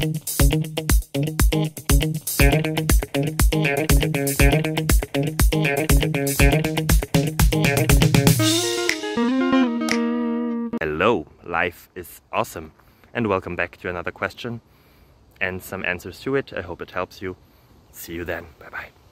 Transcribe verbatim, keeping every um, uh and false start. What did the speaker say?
Hello, life is awesome, and welcome back to another question and some answers to it. I hope it helps you. See you then. Bye bye.